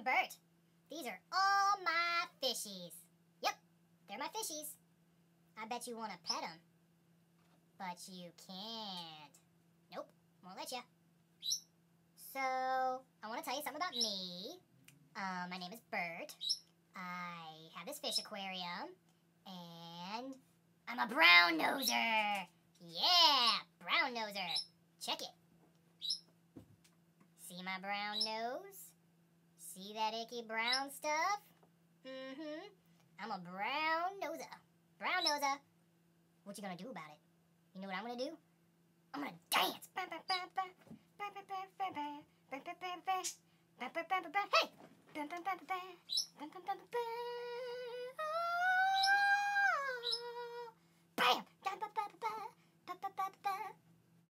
I'm Bert. These are all my fishies. Yep, they're my fishies. I bet you want to pet them. But you can't. Nope, won't let you. So, I want to tell you something about me. My name is Bert. I have this fish aquarium. And I'm a brown noser. Yeah, brown noser. Check it. See my brown nose? See that icky brown stuff? Mm-hmm. I'm a brown noser. Brown noser. What you gonna do about it? You know what I'm gonna do? I'm gonna dance. Hey!